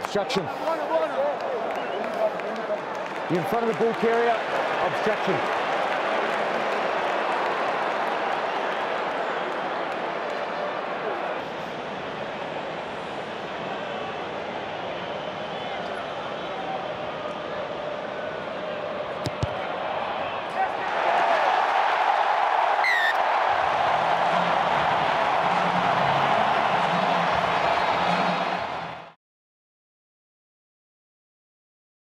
Obstruction. In front of the ball carrier, obstruction.